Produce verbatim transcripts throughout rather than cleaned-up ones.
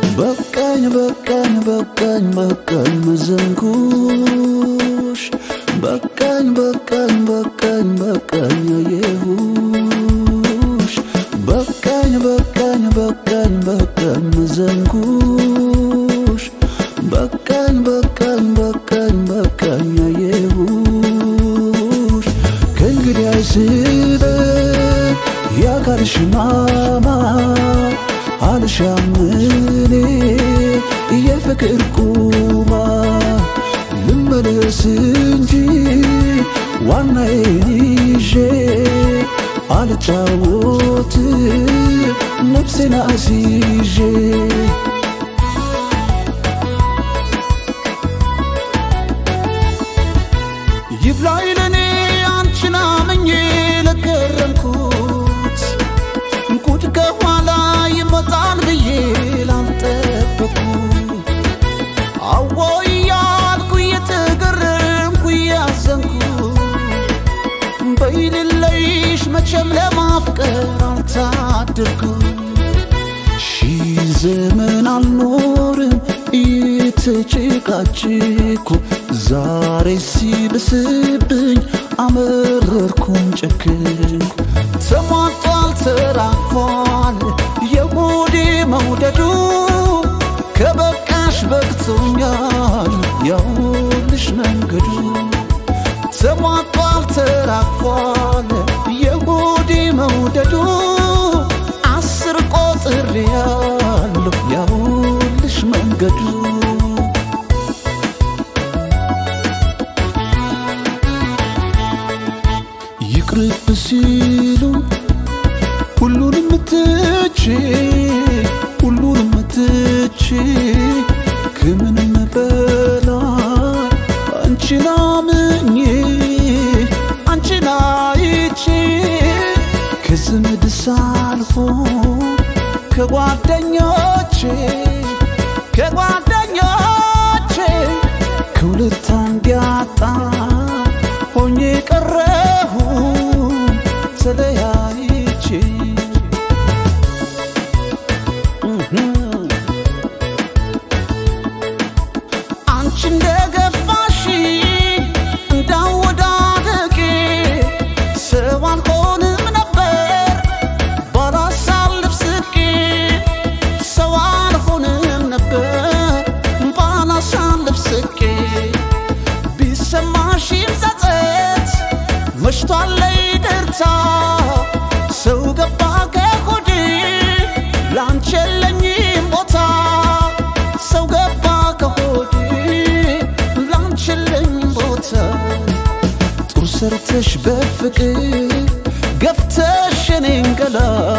በቃኝ በቃኝ በቃኝ በቃኝ መዘንኩሽ በቃኝ በቃኝ በቃኝ በቃኝ አየሁሽ በቃኝ በቃኝ በቃኝ በቃኝ መዘንኩሽ በቃኝ በቃኝ በቃኝ በቃኝ አየሁሽ ከእንግዲህ አይስጥ ያካልሽ ማማ አልሻምኔ የፍቅር ቁማ ልመለስ እንጂ ዋናዬን ይዤ አልጫወት ነፍሴን አስይዤ ይብላኝ ለኔ አንቺን አምኜ ለገረምኩት እንቁድ ከኋላ ይመጣል ብዬ ላልጠበቅኩ አዎይ ያልኩ እየተገረምኩ እያዘንኩ በይልለይሽ መቼም ለማፍቀር አልታደልኩ ሺህ ዘመን አልኖርም እየተጨቃጨኩ ዛሬ ሲብስብኝ አመረርኩም ጨክንኩ ተሟጧል ተራፏል የሆዴ መውደዱ ከበቃሽ በቅቶኛል ያውልሽ መንገዱ ተሟጧል ተራፏል የሆዴ መውደዱ አስር ቆጥሬያለሁ ያውልሽ መንገዱ ይቅርብ ሲሉ ሁሉንም ትቼ ሁሉንም ትቼ ከምንም በላይ አንቺን አምኜ አንቺን አይቼ ከዘመድ ሳልሆን ከጓደኞቼ ከጓደኞቼ ከሁለት አንድ ያጣ ሆኜ ቀረሁ ተለያይቼ አንቺ እንደገፋሽ እንዳወዳደቄ ሰው አልሆንም ነበር ባላሳልፍ ስቄ ሰው አልሆንም ነበር ባላሳልፍ ስቄ ቢሰማሽም ጸጸት መሽቷል ይቅርታ ሰው ገባ ከሆዴ ላንቺ የለኝም ቦታ ሰው ገባ ከሆዴ ላንቺ የለኝም ቦታ ጥሩ ሰርተሽ በፍቅር ገፍተሽ እኔን ገላ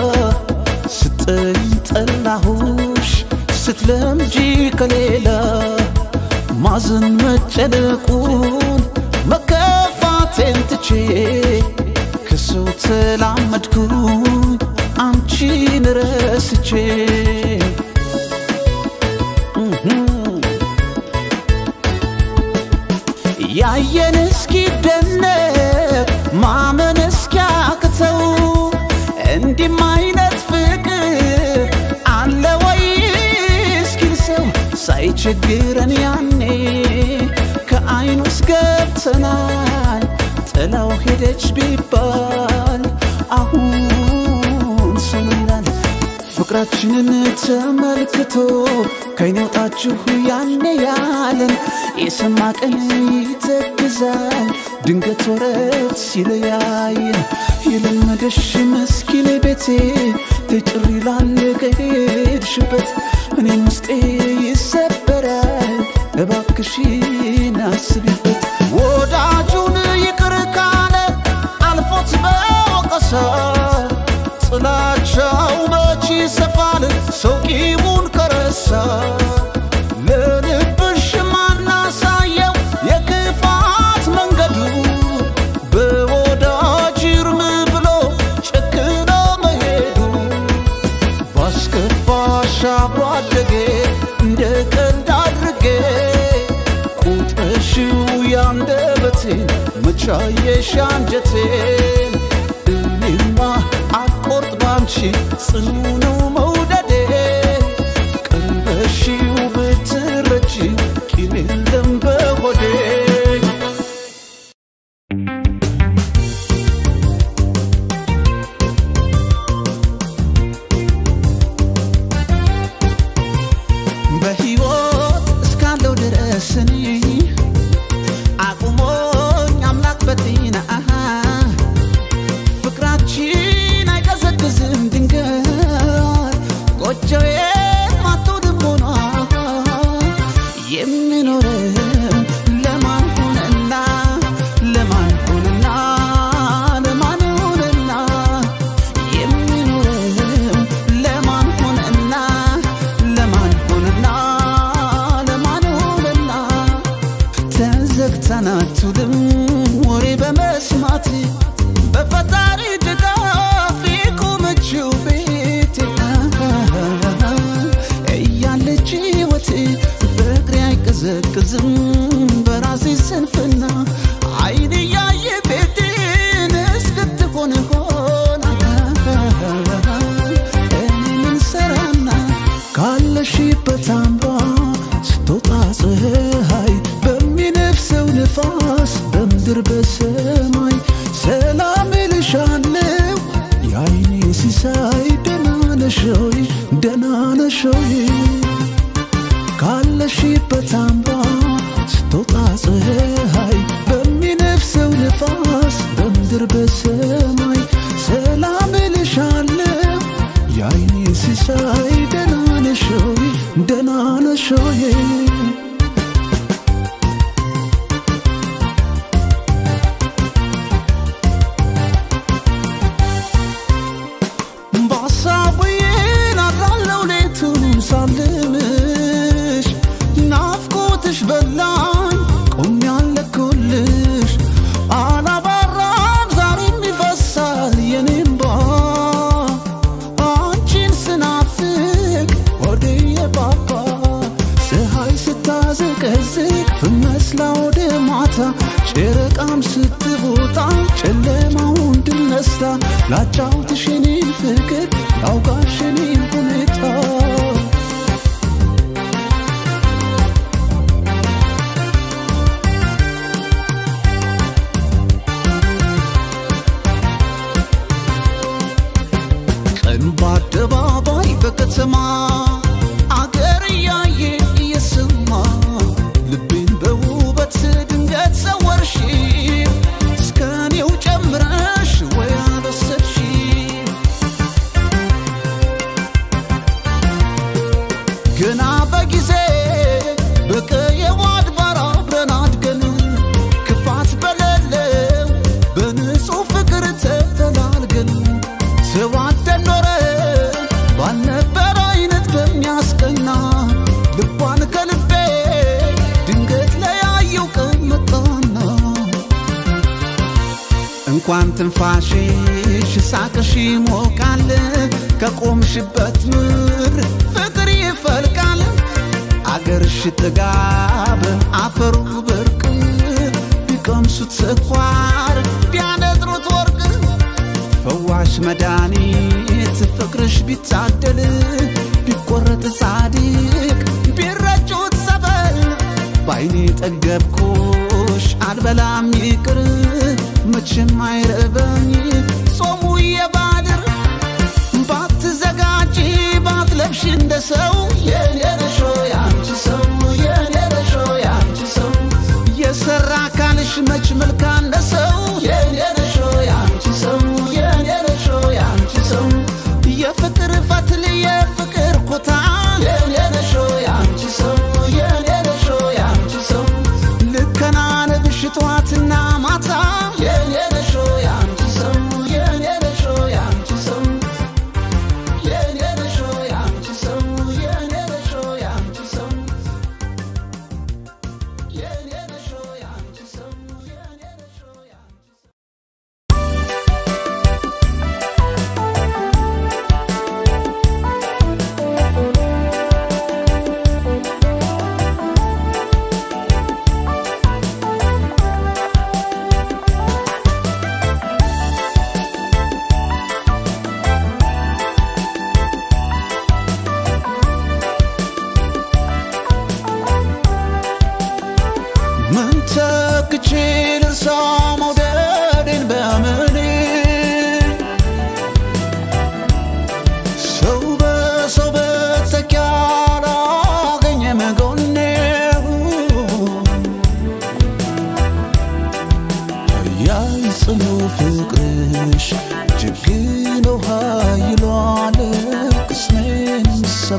ስጠኝ ጠላሁሽ ስትለምጂ ከሌላ ማዘን መጨነቁን መከፋቴን ትቼ ከሰው ተላመድኩኝ አንቺን ረስቼ ያየን እስኪደነቅ ማመን እስኪያቅተው እንዲህም አይነት ፍቅር አለ ወይ እስኪል ሰው ሳይቸግረን ያኔ ከዓይኑ ውስጥ ገብተናል ጥላው ሄደች ቢባል አሁን ሰው ይላል ፍቅራችንን ተመልክቶ ከዓይኔ ወጣችሁ ያኔ ያለን የሰማ ቀን ይተክዛል ድንገት ወረት ሲለያየን የለመደሽ መስኪን ቤቴ ተጭር ይላል ከሄድሽበት እኔም ውስጤ ይሰበራል እባክሽን አስቢበት ወዳጁን ይቅር ካለ አልፎት በወቀሳ ጥላቻው መች ይሰፋል ሰው ቂሙን ከረሳ ለልብሽ ማናሳየው የክፋት መንገዱ በወዳጅ እርም ብሎ ጨክኖ መሄዱ ባስከፋሽ አብሮ አደጌ እንደ ቀልድ አድርጌ ቁጥረሽው ያንደበቴን መቻየሽ አንጀቴን እኔማ አቆርጥ ባንቺ ጽኑ ነው መውደዴ ቀልበሽ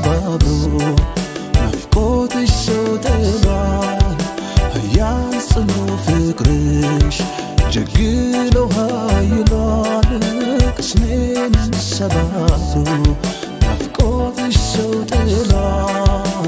ሰባብሮ ናፍቆትሽ ሰው ጥሏል ያጽኑ ፍቅርሽ ጀግሎ ኃይሏል ቅስሜን ሰባብሮ ናፍቆትሽ ሰው ጥሏል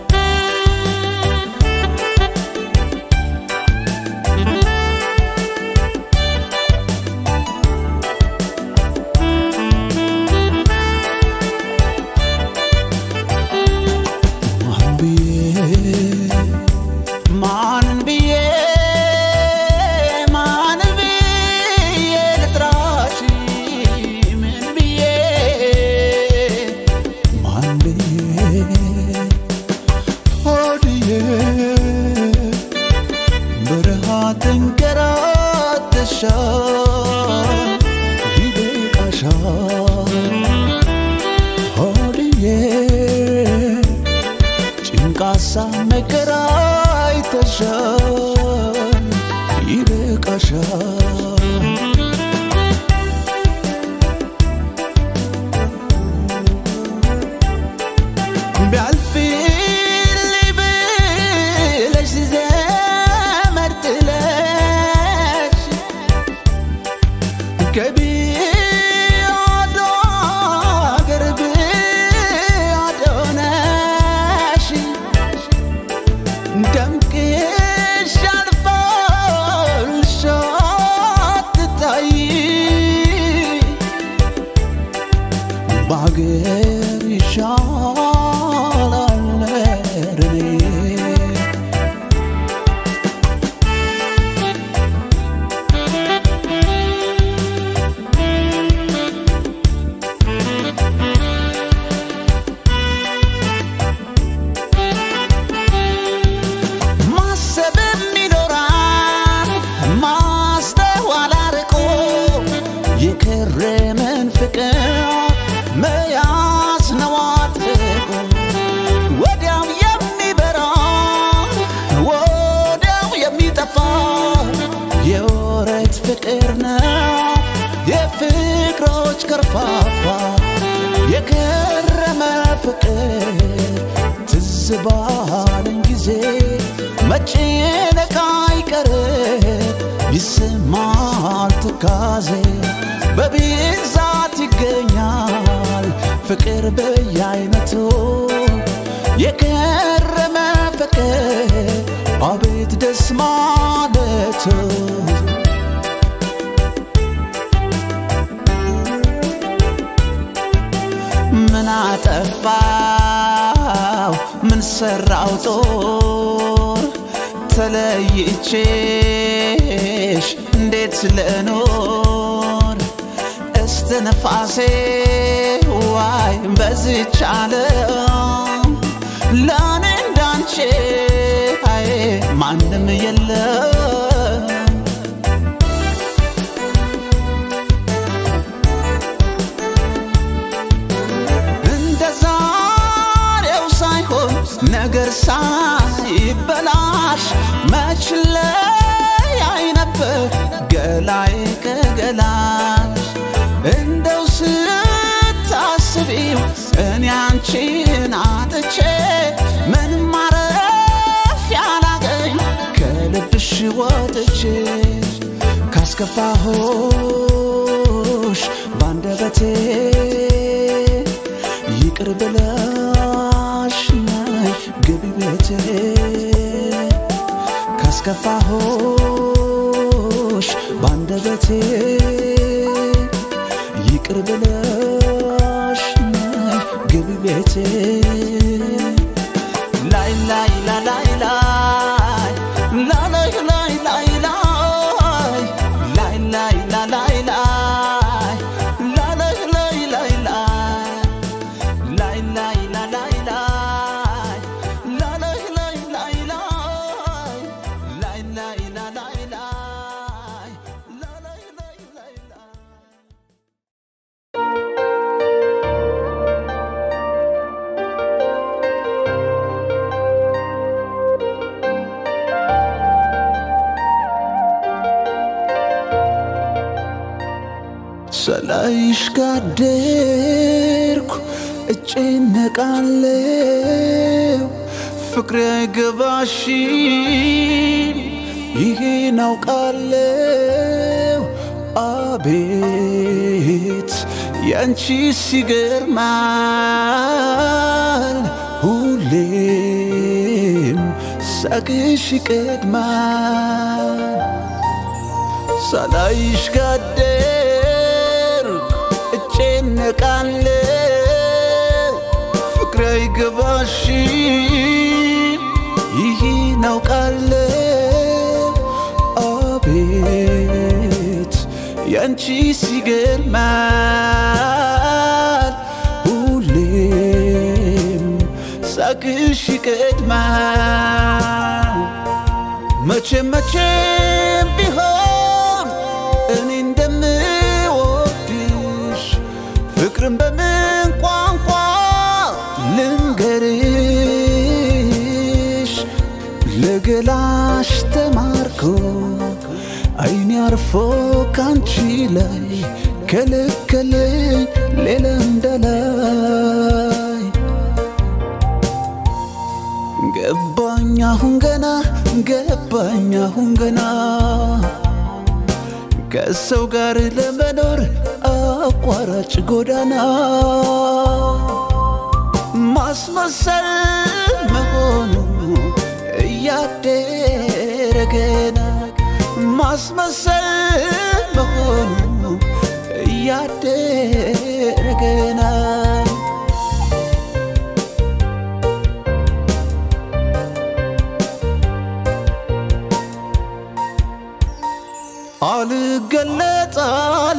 ፍቅር በየአይነቱ የከረመ ፍቅር አቤት ደስ ማለቱ ምን አጠፋው ምን ሰራው ጦር ተለይቼሽ እንዴት ልኖር እስትንፋሴ ዋይ በዚች ዓለም ለኔ እንዳንቺ አይ ማንም የለም እንደዛሬው ሳይሆን ነገር ሳይበላሽ መች ላይ ነበር ገላይ ከገላሽ እንደው ስታስቢው እኔ አንቺን አጥቼ ምን ማረፍ ያላገኝ ከልብሽ ወጥቼ ካስከፋሁሽ ባንደበቴ ይቅር ብለሽ ነይ ግቢ ቤቴ ካስከፋሁሽ ባንደበቴ ይቅር ብለሽ ነይ ግቢ ቤቴ ላይ ላይ ላይ ላይ ላይ ላይ ላይ ላይ ላይ ላይ ላይ سلايش قدرك እጨነቃለሁ ፍቅሬ አይገባሽም ይሄን አውቃለሁ አቤት ያንቺ ሲገርማል ሁሌም ሳቅሽ ይቀድማል ሳላይሽ ጋደርኩ እጨነቃለሁ ፍቅሬ አይገባሽም ይሄን አውቃለሁ አቤት ያንቺ ሲገርማል ሁሌም ሳቅሽ ይቀድማል መቼም መቼም ቢሆን እኔ እንደምወድሽ ፍቅርን በምን ቋንቋ ልንገርሽ ለገላሽ ተማርኮ አይኔ አርፎ ካንቺ ላይ ከለከለኝ ሌላ እንዳላይ ገባኝ አሁን ገና ገባኝ አሁን ገና ከሰው ጋር ለመኖር አቋራጭ ጎዳና ማስመሰል መሆኑ እያደረ ገና ማስመሰል መሆኑ እያደረ ገና አልገለጥ አለ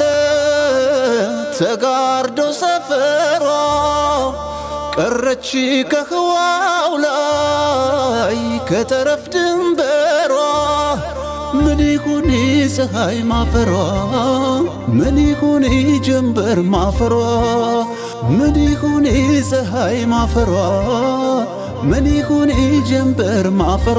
ተጋርዶ ሰፈሯ ቀረች ከህዋው ላይ ከተረፍ ድንበሯ ምን ይሁን ፀሐይ ማፈሯ ምን ይሁን ጀንበር ማፈሯ ምን ይሁን ፀሐይ ማፈሯ ምን ይሁን ጀንበር ማፈሯ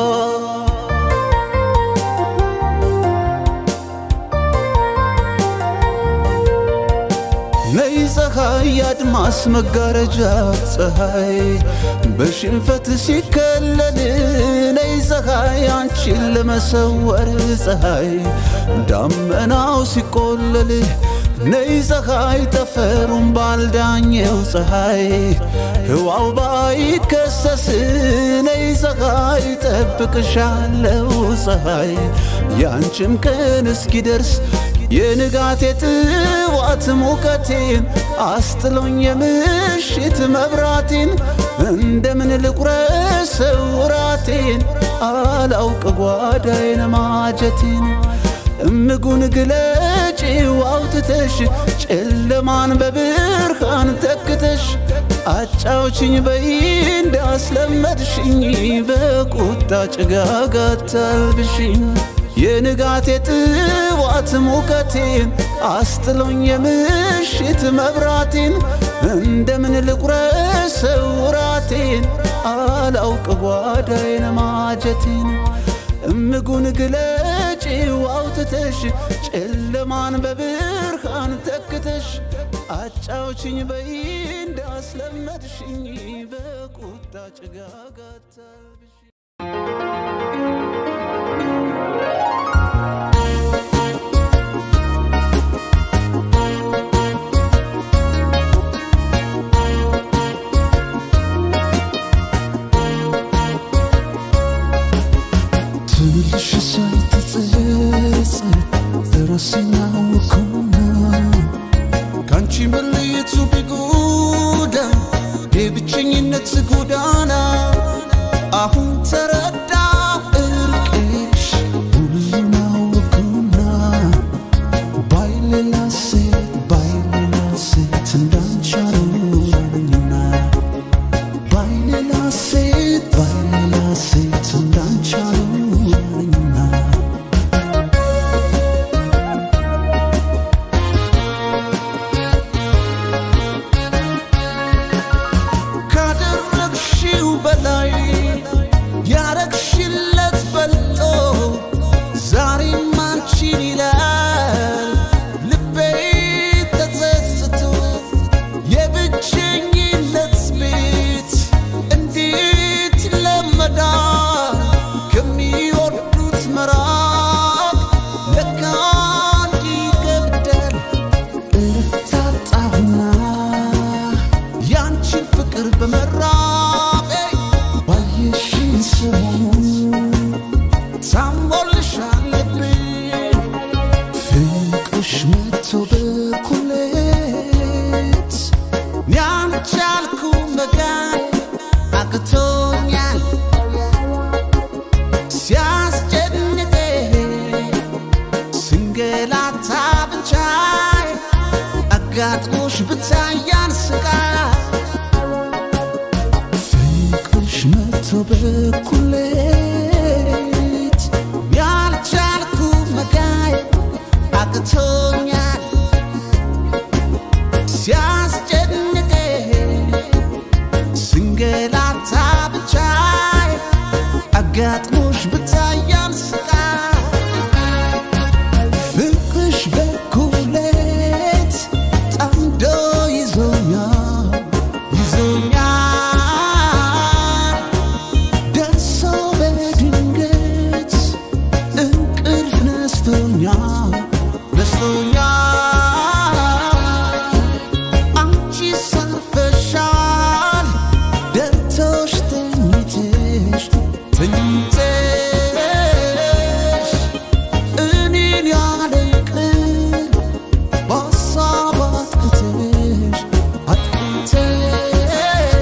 ነይ ፀሐይ አድማስ መጋረጃ ፀሐይ በሽንፈት ሲከለል ነይ ፀሐይ አንቺን ለመሰወር ፀሐይ ዳመናው ሲቆለል ነይ ፀሐይ ጠፈሩን ባልዳኘው ፀሐይ ህዋው ባይከሰስ ነይ ፀሐይ ጠብቅሻለሁ ፀሐይ ያንቺም ቀን እስኪደርስ የንጋቴ ጥዋት ሙቀቴን አስጥሎኝ የምሽት መብራቴን እንደምን ልቁረሰው ራቴን አላውቅ ጓዳዬን ማጀቴን እምጉን ግለጪው አውጥተሽ ጨለማን በብርሃን ተክተሽ አጫውችኝ በይ እንዳስለመድሽኝ በቁጣ ጭጋግ አታልብሽኝ የንጋቴ ጥዋት ሙቀቴን አስጥሎኝ የምሽት መብራቴን እንደምን ልቁረሰው ራቴን አላውቅ ጓዳዬን ማጀቴን እምጉን ግለጪው አውጥተሽ ጨለማን በብርሃን ተክተሽ አጫውችኝ በይ እንዳስለመድሽኝ በቁጣ ጭጋግ አታልብሽኝ ካንቺ መለየቱ ቢጎዳ የብቸኝነት ጎዳና አሁን ተረዳሁ እርቅሽ ሁሉን አወኩና ባይሌላ ሴት ባይሌላ ሴት እንዳንቺ አልሆንኩና ባይሌላ ሴት ባይሌላ ሴት እንዳንቺ አልሆንኩና ብታያን ስቃ ፍቅርሽ መቶ በኩሌት ያልቻልኩ መጋይ አቅቶኛል ሲያስጨንቀኝ ስንገላታ ብቻዬ አጋጥሞሽ ብታያን ስቃ ፍቅርሽ በኩሌት ጠምዶ ይዞኛል ይዞኛል ደርሶ በድንገት እንቅልፍ ነስቶኛል ነስቶኛል አንቺ ሳልፈሻል ደርቶሽ ተኝተሽ ተኝተሽ እኔን ያለ ቅል በሀሳብ አጥቅተሽ አጥቅተሽ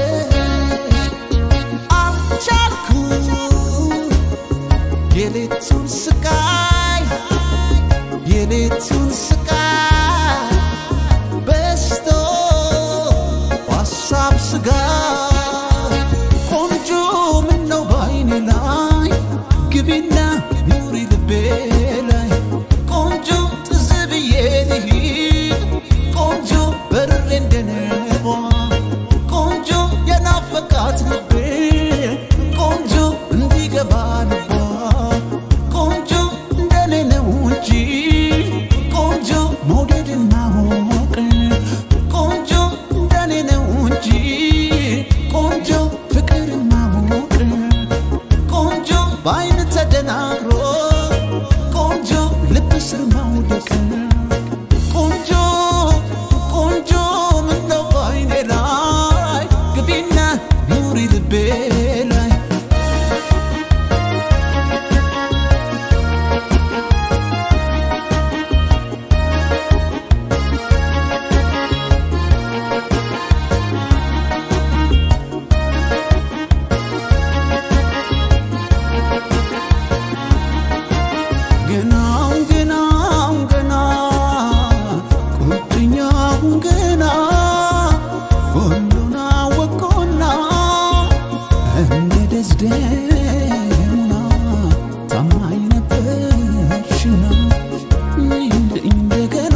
አልቻልኩም የሌቱን ስቃይ የሌቱን ስቃይ በስቶ በሀሳብ ስጋይ ቆንጆ ምነው ባይኔ ላይ ግቢና ኑሪ ልቤ ላይ ቆንጆ ትዝ ብዬ ልሂድ ቆንጆ በርሬ እንደነቧ ቆንጆ የናፈቃት ልቤ ቆንጆ እንዲገባ ልቧ ቆንጆ እንደኔ ነው እንጂ ቆንጆ መውደድና ማወቅ ቆንጆ እንደኔ ነው እንጂ ቆንጆ ፍቅርና ማወቅ ቆንጆ በአይን ተደናግሮ ቆንጆ ልብ ስር መውደቅ ቆንጆ ቆንጆ ምነው በአይኔ ላይ ግቢና ኑሪ ልቤ ላይ ገናው ገናው ገና ቁጥኛው ገና ሁሉን አወቅኩና እንደ ደስደሙና ታማኝ ነበርሽና እንደገና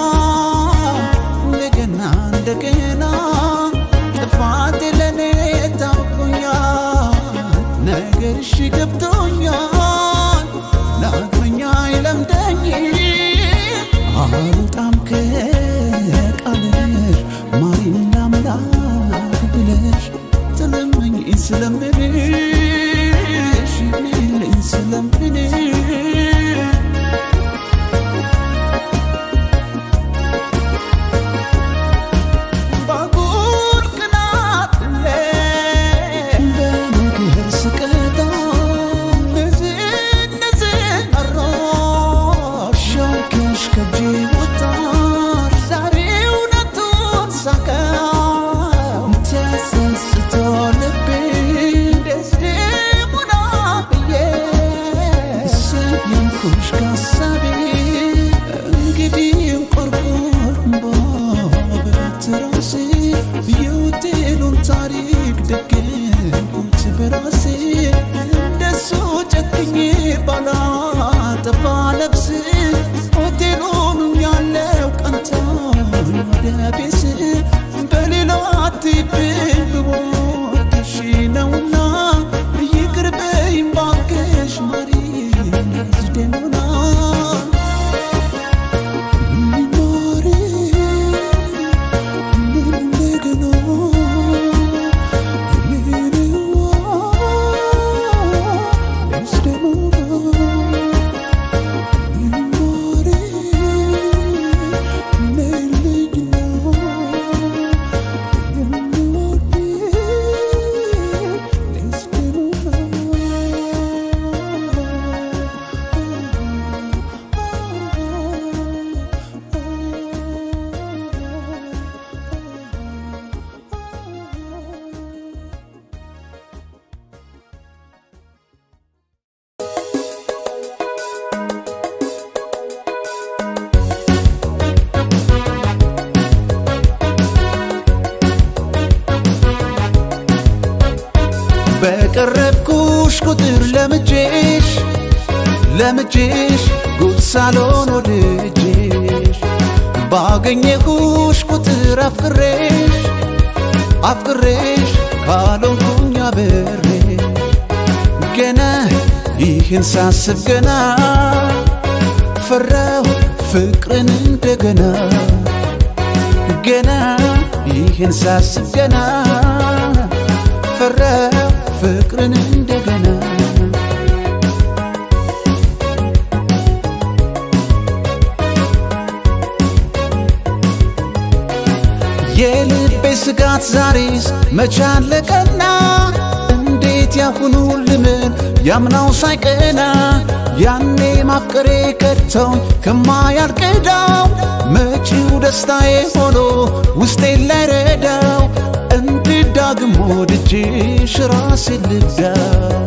እንደገና እንደገና ጥፋቴ ለኔ ታውቆኛል ነገርሽ ገብቶኛል ዳግመኛ ይለምደኝ አልወጣም ከቃልሽ ማሪና መላክ ብለሽ ትለምኝ ስለምንሽ ልኝ ስለምንሽ ባጉል ቅናት በነገር ስቀጣ እነዚህ እነዚህ አራሻው ከሽ ከጄ ወጣር ዛሬ እውነቱን ሳቀው ተሰስቶ ልቤ ደስ በቀረብኩሽ ቁጥር ለምጄሽ ለምጄሽ ጉድ ሳልሆን ወድጄሽ ባገኘሁሽ ቁጥር አፍቅሬሽ አፍቅሬሽ ካልሆንኩኝ አብሬሽ ገና ይህን ሳስብ ገና ፈራሁ ፍቅርን እንደገና ገና ይህን ሳስብ ገና ፈራሁ ፍቅርን እንደገና የልቤ ስጋት ዛሬስ መቻለቀና እንዴት ያሁኑ ልምን ያምናው ሳይቀና ያኔ ማፍቀሬ ከቶኝ ከማያልቅዳው መጪው ደስታዬ ሆኖ ውስጤን ላይረዳው እንድዳግም ወድጄሽ ራሴን ልግዳው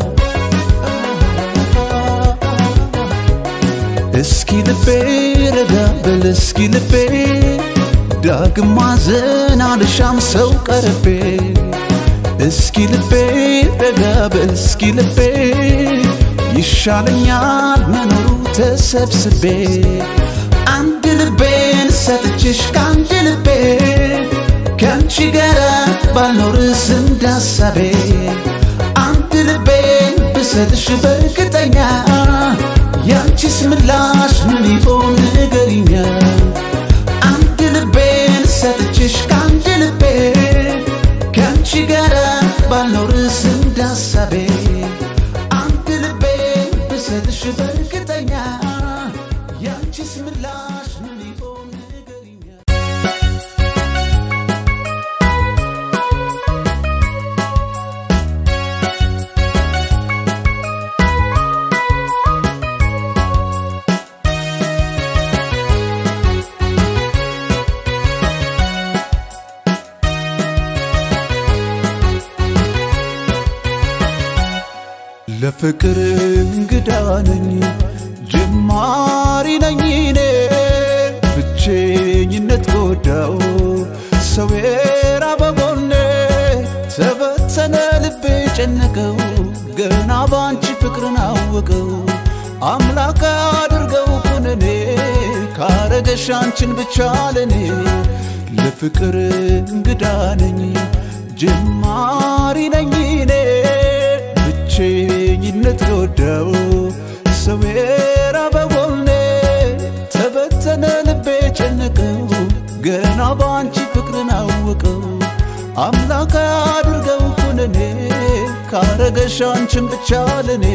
እስኪ ልቤ ረጋ በል እስኪ ልቤ ዳግም ማዘን አልሻም ሰው ቀርቤ እስኪ ልቤ ረጋ በል እስኪ ልቤ ይሻለኛል መኖሩ ተሰብስቤ አንድ ልቤን ሰጥቼሽ ከአንድ ልቤ ከአንቺ ጋር ባልኖርስ እንዳሳቤ አንድ ልቤን ብሰጥሽ በእርግጠኛ ያንቺስ ምላሽ ምን ይሆን ንገሪኛ አንድ ልቤን ሰጥቼሽ ከአንድ ልቤ ከአንቺ ጋር ባልኖርስ እንዳሳቤ አንድ ልቤን ብሰጥሽ በእርግጠኛ ያንቺስ ምላሽ ምን ይሆን ንገሪኛ ለፍቅር እንግዳ ነኝ ጀማሪ ነኝ እኔ ብቸኝነት ጎዳው ሰው የራበጎኔ ተበተነ ልቤ ጨነቀው ገና ባንቺ ፍቅርን አወቀው አምላክ አድርገው ኩነኔ ካረገሽ አንቺን ብቻ ለኔ ለፍቅር እንግዳ ነኝ ጀማሪ ነኝ እኔ ብቸኝነት ጎዳው ሰው የራበጎኔ ተበተነ ልቤ ጨነቀው ገና ባንቺ ፍቅርን አወቀው አምላክ አድርገው ኩነኔ ካረገሽ አንቺን ብቻ ለኔ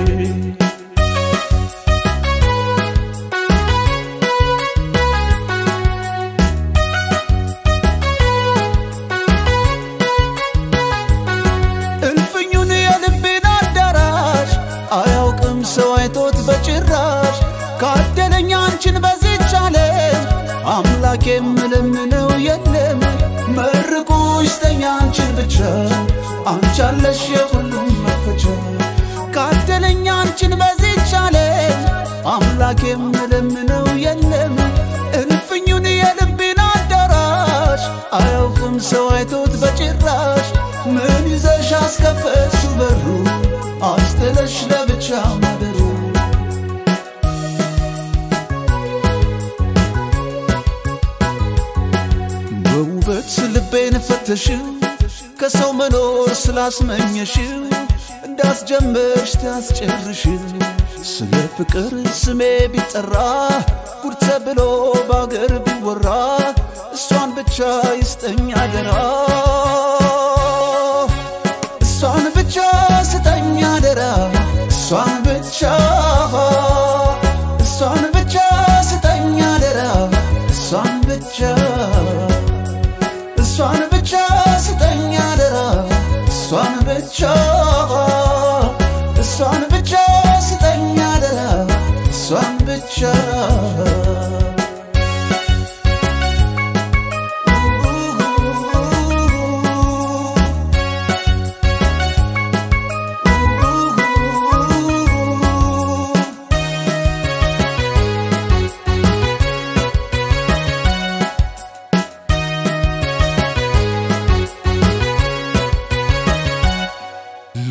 ሰው አይቶት በጭራሽ ካደለኝ አንቺን በዚች ዓለም አምላክ የምለምነው የለም መርቁ ይስጠኝ አንቺን ብቻ አንቺ አለሽ የሁሉም መፈቻ ካደለኝ አንቺን በዚች ዓለም አምላክ የምለምነው የለም እልፍኙን የልቤን አዳራሽ አያውቅም ሰው አይቶት በጭራሽ ምን ይዘሽ አስከፈትሽ በሩ አስተለሽ ለብቻ ማደሩ በውበት ልቤን ፈተሽው ከሰው መኖር ስላስመኘሽው እንዳስጀመርሽ ታስጨርሽው ስለ ፍቅር ስሜ ቢጠራ ጉድ ተብሎ ባገር ቢወራ እሷን ብቻ ይስጠኝ አደራ እሷን ብቻ ስጠኝ አደራ እሷን ብቻ እሷን ብቻ ስጠኝ አደራ እሷን ብቻ እሷን ብቻ ስጠኝ አደራ እሷን ብቻ እሷን ብቻ ስጠኝ አደራ እሷን ብቻ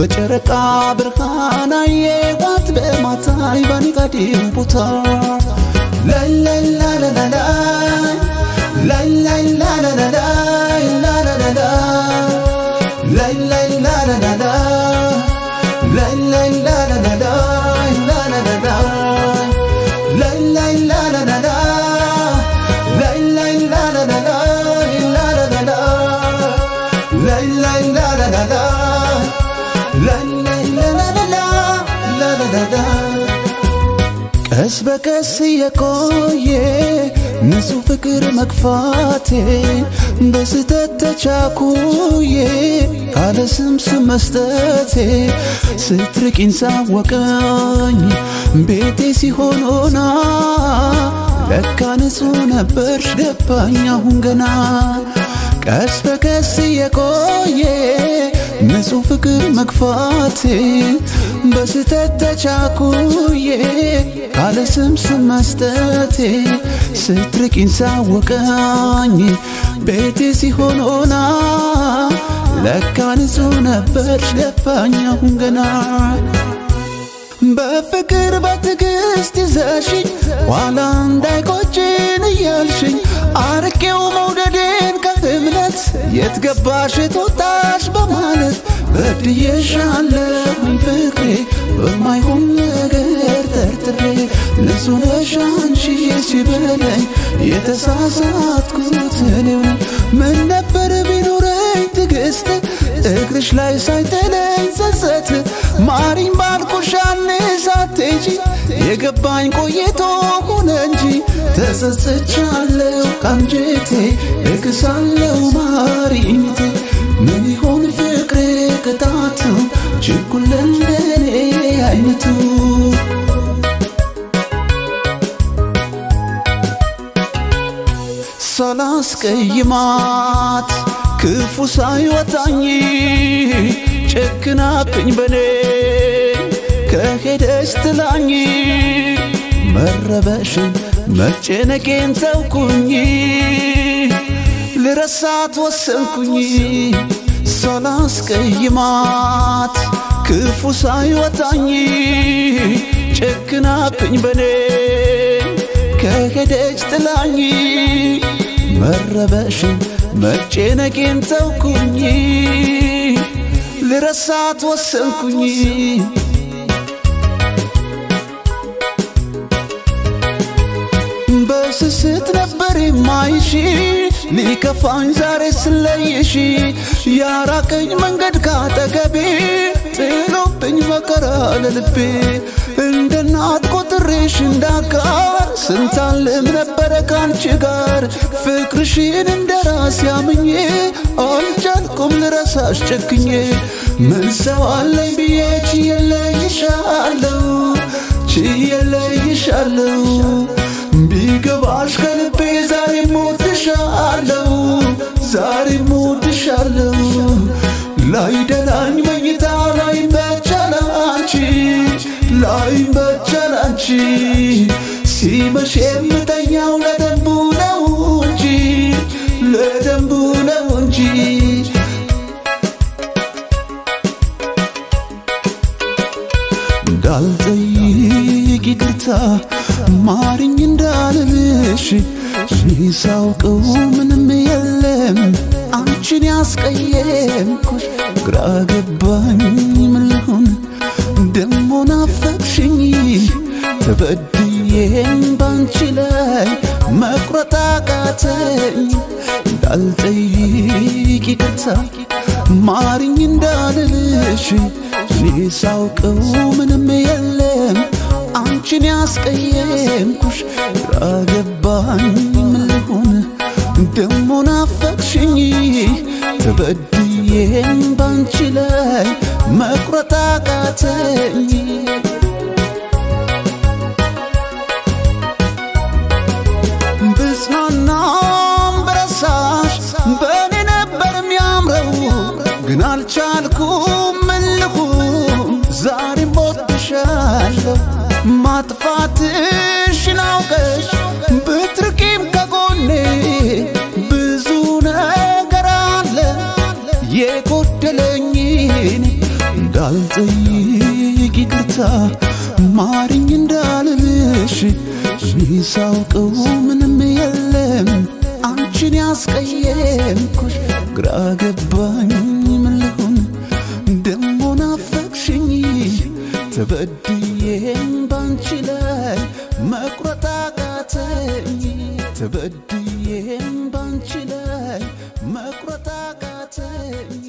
በጨረቃ ብርሃን አየዋት በማታይ ባንጋዴም ቦታ ላይ ላይ ላይ ላይ ላይ ላይ ላይ ላይ ላይ ላይ ቀስ በቀስ የቆየ ንጹህ ፍቅር መግፋቴ በስተት ተቻኩዬ ካለ ስም ስም መስጠቴ ስትርቂኝ ሳወቀኝ ቤቴ ሲሆን ሆና ለካ ንጹህ ነበርሽ ገባኝ አሁን ገና ቀስ በቀስ የቆየ ንጹህ ፍቅር መግፋቴ በስተት ተቻኩዬ ካለ ስም ስም መስጠቴ ስትርቂኝ ሳወቀኝ ቤቴ ሲሆን ሆና ለካ ንጹህ ነበርሽ ገባኝ አሁን ገና በፍቅር በትዕግስት ይዘሽኝ ኋላ እንዳይቆጭን እያልሽኝ አርቄው መውደዴን ከእምነት የት ገባሽ ትወጣሽ በማለት በድዬሻለሁኝ ፍቅሬ በማይሆን ነገር ጠርጥሬ ንጹህ ነሽ አንቺ ሲበለኝ የተሳሳትኩት እኔው ነኝ ምን ነበር ቢኖረኝ ትዕግስት እግርሽ ላይ ሳይጥለኝ ጸጸት ማሪኝ ባልኩሽ ሳትሄጂ የገባኝ ቆይቶ ሆነ እንጂ ተጸጽቻለሁ ካንጀቴ እክሳለሁ ማሪኝቴ ምን ይሆን ፍቅሬ ቅጣቱ ችኩል እንደኔ አይነቱ ሳላስቀይማት ክፉ ሳይወጣኝ ጨክናብኝ በኔ ከሄደሽ ትላኝ መረበሽን መጨነቄን ተውኩኝ ልረሳት ወሰንኩኝ ሳላስቀይማት ክፉ ሳይወጣኝ ጨክናብኝ በኔ ከሄደሽ ጥላኝ መረበሽን መጨነቄን ተውኩኝ ልረሳት ወሰንኩኝ በስስት ነበር የማይሽ ሊከፋኝ ዛሬ ስለይሽ ያራቀኝ መንገድ ካጠገቤ ጥሎብኝ መከራ ለልቤ እንደ እናት ቆጥሬሽ እንዳጋር ስንታልም ነበረ ካንቺ ጋር ፍቅርሽን እንደራስ ያምኜ አልቻልኩም ልረሳሽ ጨክኜ ምን ሰው አለኝ ብዬ ችዬልይሻለሁ ችዬልይሻለሁ ቢገባሽ ከልቤ ዛሬ ሞትሻለሁ ዛሬ ሞትሻለሁ ላይ ደላኝ መኝታ ላይ በቻላንቺ ላይ በቻላንቺ ሲመሽ የምተኛው ለደንቡ ነው እንጂ ለደንቡ ነው እንጂ እንዳልጠይቅ ይቅርታ ማሪኝ እንዳልልሽ ሳውቀው ምንም የለም አንቺን ያስቀየምኩሽ ግራ ገባኝ ምን ልሁን ደሞ ናፈቅሽኝ ተበድዬም ባንቺ ላይ መቁረጥ አቃተኝ እንዳልጠይቅ ይቅርታ ማሪኝ እንዳልልሽ ሳውቀው ምንም የለም አንቺን ያስቀየምኩሽ ግራ ገባኝ ምን ልሁን ደሞ ናፈቅሽኝ ተበድዬም ባንቺ ላይ መቁረጥ አቃተኝ ብጽናናም ብረሳሽ በኔ ነበር የሚያምረው ግን አልቻልኩም ምን ልሁን ዛሬም ወድሻለሁ ማጥፋትሽን አውቀሽ ብትርቂም ከጎኔ ብዙ ነገር አለ የጎደለኝ እንዳል ሳልጠይቅ ይቅርታ ማሪኝ እንዳልልሽ ሚሳውቀው ምንም የለም አንቺን ያስቀየምኩሽ ግራ ገባኝ ምን ልሁን ደሞ ናፈቅሽኝ ተበድዬም ባንቺ ላይ መቁረጥ አቃተኝ ተበድዬም ባንቺ ላይ መቁረጥ አቃተኝ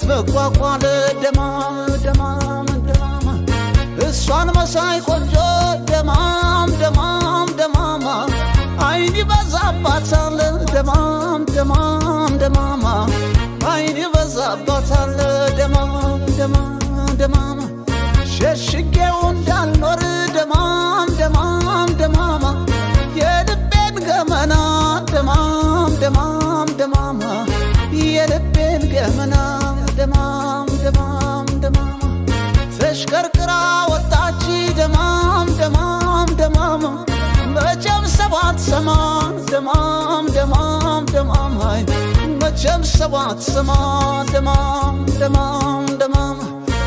መጓጓለ ደማም ደማም ደማም እሷን መሳይ ቆንጆ ደማም ደማም ደማም አይኒ በዛባታል ደማም ደማም ደማም አይኒ በዛባታል ደማም ደማም ደማም ሸሽጌው እንዳልኖር ደማም ደማም ደማም የልቤን ገመና ደማም ደማም ደማም የልቤን ገመና ደማም ደማም ደማም ተሽከርክራ ወጣች ደማም ደማም ደማም መቼም ሰባት ሰማን ደማም ደማም ደማም መቼም ሰባት ሰማን ደማም ደማም ደማም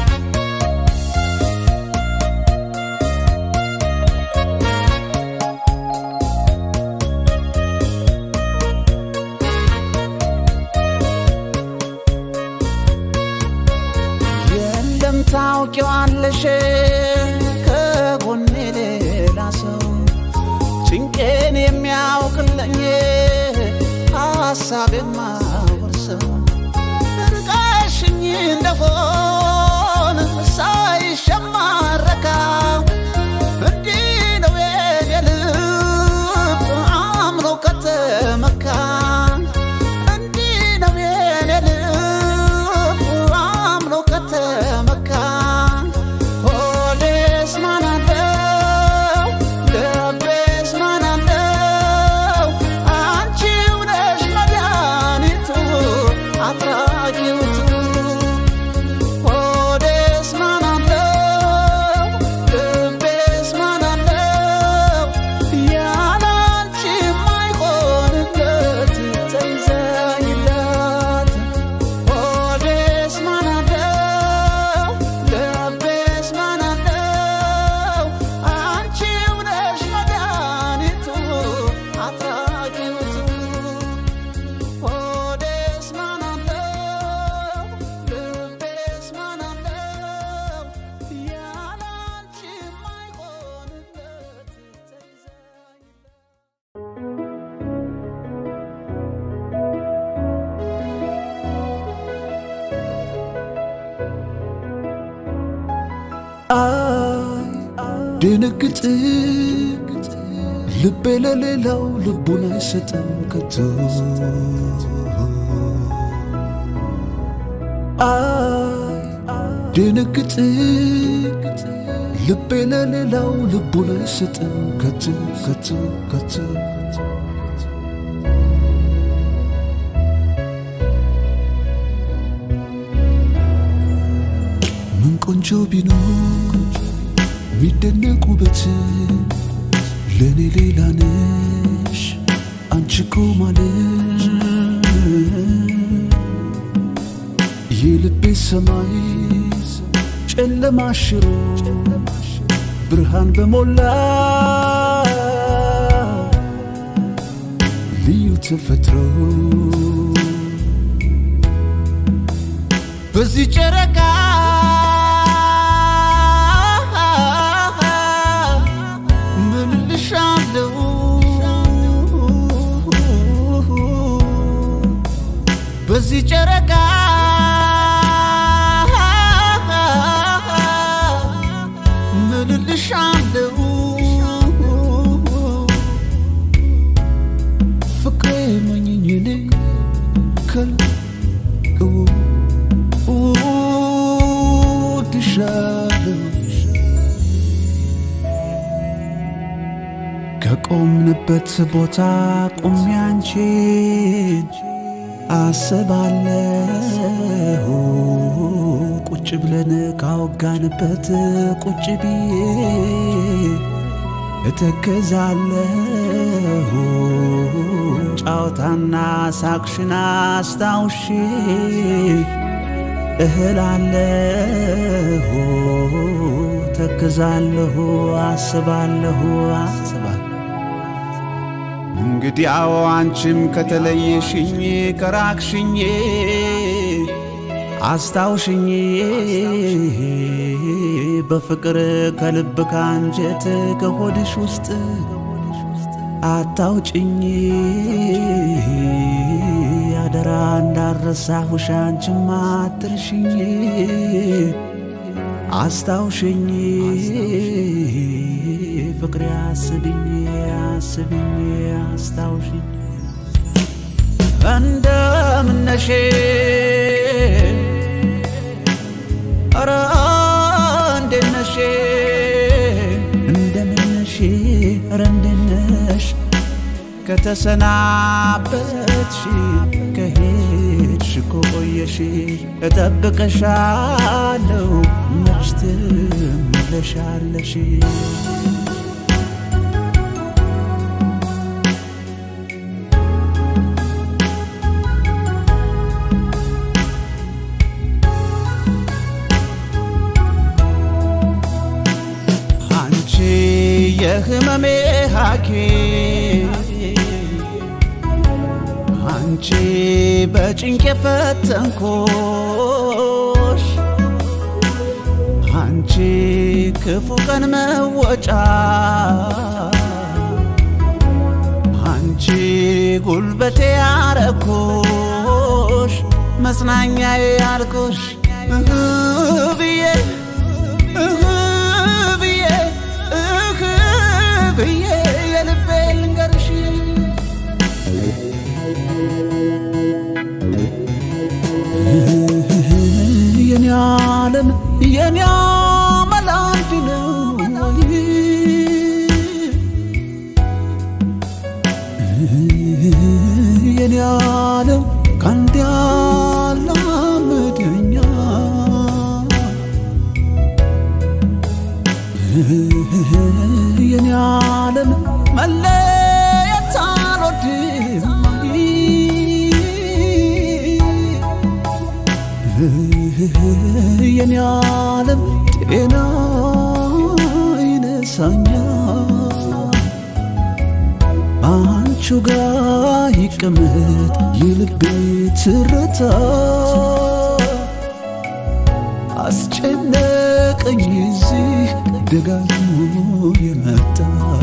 ታውቂዋለሽ ከጎኔ ሌላ ሰው ጭንቄን የሚያውቅልኝ ሐሳቤን ማወርሰው ርቀሽኝ እንደሆነ ሳይሸማረካ እንዲህ ነው የኔ ልብ አምኖ ከተመካ እንዲህ ነው የኔ ልብ አምኖ ከተመካ ድንግጥ ልቤ ለሌላው ልቡን አይሰጥም ከቶ አይ ድንግጥ ልቤ ለሌላው ልቡን አይሰጥም ከቶ ከቶ ከቶ ምን ቆንጆ ቢኖር ሚደነቁ በት ለኔ ሌላ ነሽ አንቺ እኮ ማለት የልቤ ሰማይ ጨለማ ሽሮ ብርሃን በሞላ ልዩ ተፈጥሮ በዚህ ጨረቃ በዚህ ጨረቃ ምልልሻለሁ ፍቅሬ መኝኝኔ ከልው ውድሻለሁ ከቆምንበት ቦታ ቆሜ አንቺን አስባለሁ ቁጭ ብለን ካወጋንበት ቁጭ ብዬ እተከዛለሁ ጫውታና ሳቅሽና አስታውሼ እህላለሁ ተከዛለሁ አስባለሁ አስባለሁ እንግዲያው አንቺም ከተለየሽኝ ከራቅሽኝ አስታውሽኝ በፍቅር ከልብ ካንጀት ከሆድሽ ውስጥ አታውጭኝ ያደራ እንዳረሳሁሽ አንቺማ አትርሽኝ አስታውሽኝ ፍቅሬ አስብኝ አስብኝ አስታውሽኝ እንደምነሽ ኧረ እንደነሽ እንደምነሽ ኧረ እንደነሽ ከተሰናበትሽ ከሄድሽ ቆየሽ እጠብቅሻለሁ መች ትመለሻለሽ አንቺ የህመሜ ሐኪም አንቺ በጭንቅ ፈተንኩሽ አንቺ ክፉ ቀን መወጫ አንቺ ጉልበቴ ያረኩሽ መጽናኛዬ ያልኩሽ ብዬ ብዬ ብዬ የልቤ ልንገርሽ የኔ ዓለም የኔ መላንድ ነው የኔ ዓለም ካንተ ያላመደኛ የኔ ዓለም መለየት አልወድም የኔ ዓለም ጤና ይነሳኛል አንቺ ጋር ይቀመጥ የልቤ ትርታ አስጨነቀኝ እዚህ ደጋግሞ የመጣ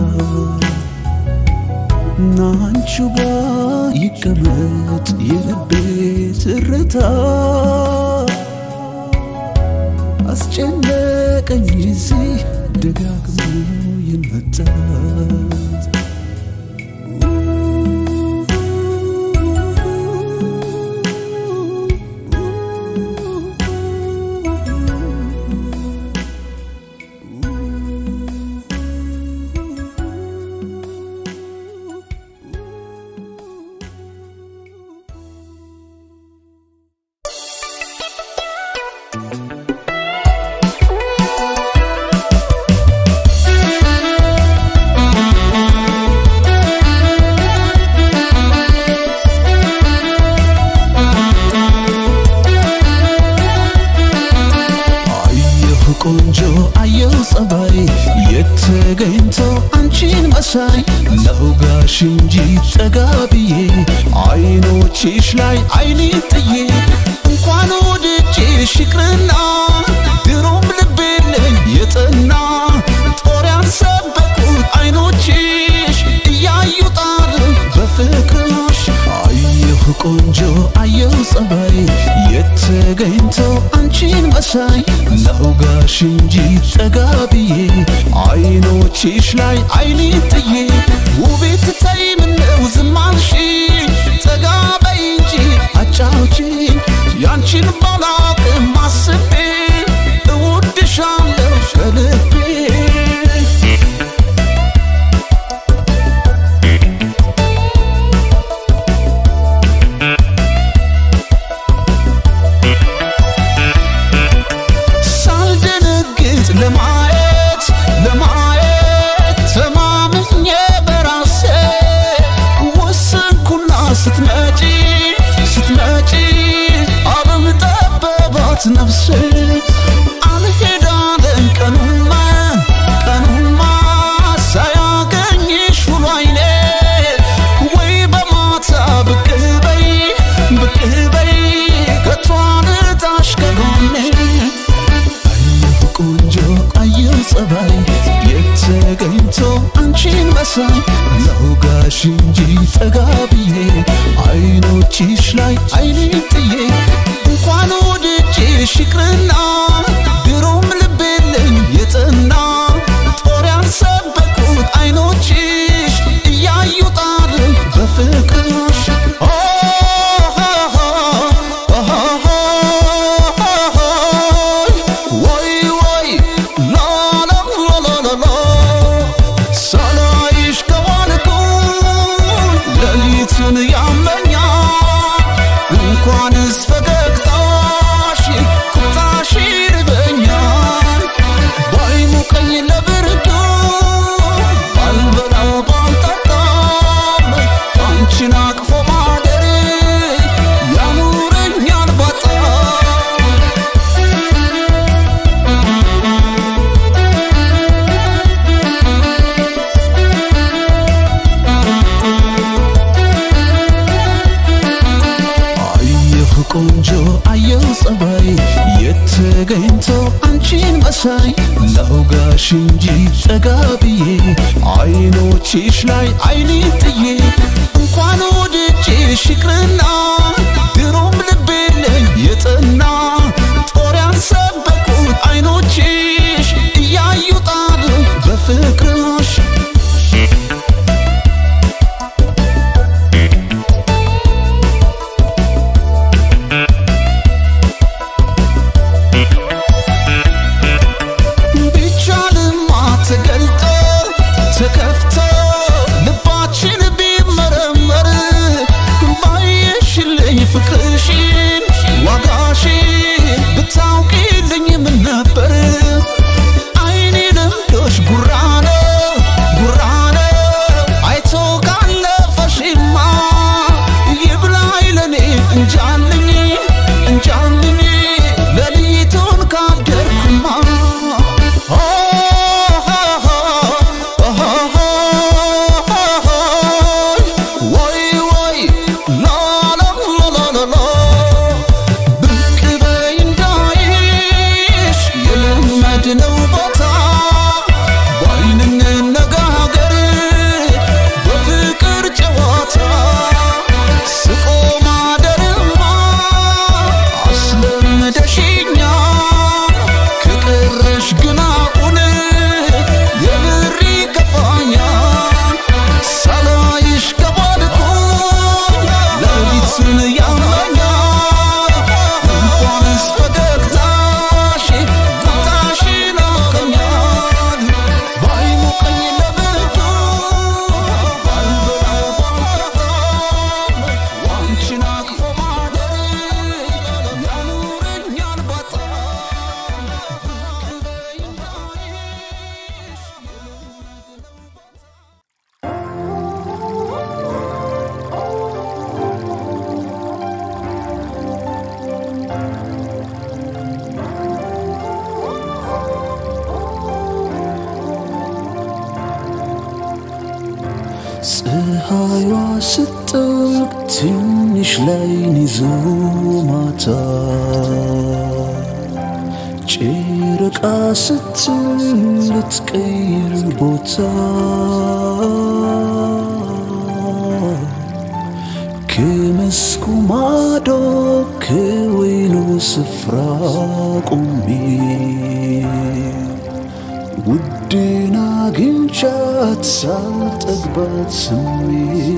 አንቺ ጋር ይቀመጥ የልቤ ትርታ አስጨነቀኝ እዚህ ደጋግሞ የመጣ ቆንጆ አየው ጸባይ የተገኝቶ አንቺን መሳይ ለውጋሽ እንጂ ጠጋብዬ አይኖችሽ ላይ አይኔ ጥዬ እንኳን ወድጄሽ ይቅርና ድሮም ልቤልኝ የጠና ጦር ያንሰበቁት አይኖችሽ እያዩ ጣር በፍቅርሽ አየሁ ቆንጆ አየው ጸባይ የተገኝቶ አንቺን መሳይ ለውጋሽ እንጂ ጠጋብዬ አይኖችሽ ላይ አይኔ ጥዬ ውቤት ታይ ምነው ዝም አልሽ ጠጋ በይ እንጂ አጫውቺኝ ያንቺን ባላቅም አስቤ እወድሻለሁ ከልቤ ለማየት ለማየት ተማምኜ በራሴ ወሰንኩና ስትመጪ ስትመጪ ዓለም ጠበባት ነፍሴ አልሄዳለን ቀኑማ ቀኑማ ሳያገኝሽ ውሎ አይኔ ወይ በማታ ብቅ በይ ብቅ በይ ከቷንታሽ ከጎኔ ቆንጆ አየው ጸባይ የተገኝቶ አንቺን መሳይ ለውጋሽ ላውጋሽ እንጂ ጠጋ ብዬ አይኖችሽ ላይ አይኔን ጥዬ እንኳን ወድጄሽ ይቅርና ድሮም ልቤ የለኝ የጠና ጦር ያልሰበቁት አይኖችሽ እያዩ ጣሉኝ በፍቅርሽ ላውጋሽ እንጂ ጠጋ ብዬ አይኖችሽ ላይ አይኔን ጥዬ እንኳን ወድጄሽ ይቅርና ድሮም ልቤ የለኝ የጠና ጦር ያልሰበቁት አይኖችሽ እያዩ ጣሉኝ በፍቅርሽ ፀሐይዋ ስትጠልቅ ትንሽ ላይን ይዞ ማታ ጨረቃ ስትል ልትቀይር ቦታ ከመስኩ ማዶ ከወይኑ ስፍራ ቆሜ ውዴን አግኝቻት ሳልጠግባት ስሜ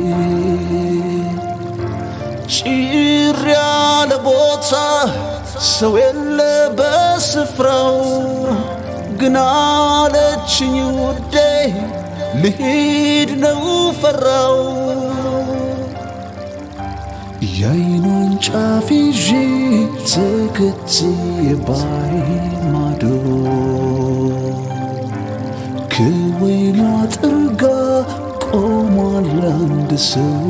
ጭር ያለ ቦታ ሰው የለ በስፍራው ግን አለችኝ ውዴ ልሄድ ነው ፈራው የዓይኗን ጫፍ ይዤ ተከትዬ ባይን ማዶ ከወይኗ ጥርጋ ቆሟል አንድ ሰው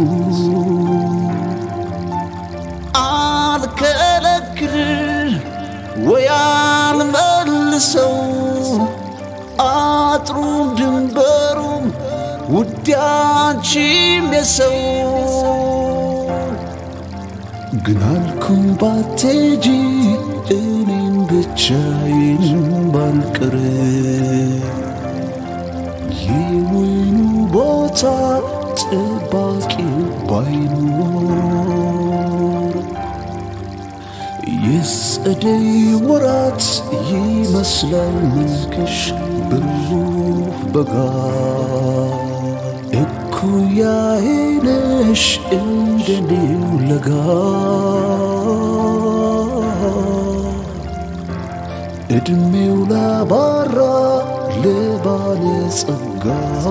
አልከለክል ወይ አልመልሰው አጥሩም ድንበሩም ውዴ አንቺም የሰው ግን አልኩም ባትሄጂ እኔም ብቻዬን ባልቀር የወይኑ ቦታ ጠባቂው ባይኖር የጸደይ ወራት ይመስላል መልክሽ ብሩህ በጋ እኩያዬ ነሽ እንደኔው ለጋ እድሜው ላባራ ለባለጸጋ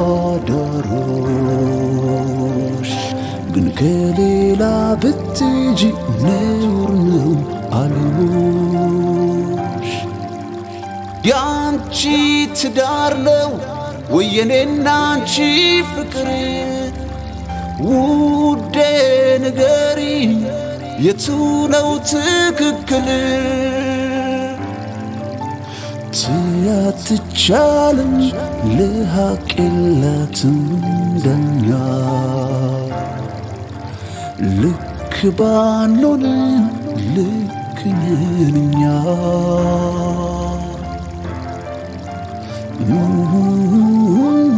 ዳሮሽ ግን ከሌላ ብትጂ ነውር ነው አሉሽ ያንቺ ትዳር ነው ወየኔና አንቺ ፍቅር ውዴ ንገሪ የቱ ነው ትክክል ትያትቻለም ለሐቅ የላትም ዳኛ ልክ ባንሆንም ልክ ነን እኛ Mm-hmm.